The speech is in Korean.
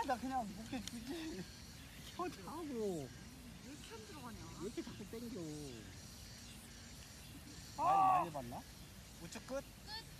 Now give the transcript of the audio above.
나 그냥 목에 주지. 켜자고. 왜 이렇게 안 들어가냐? 왜 이렇게 자꾸 땡겨. 많이 봤나? 우측 끝?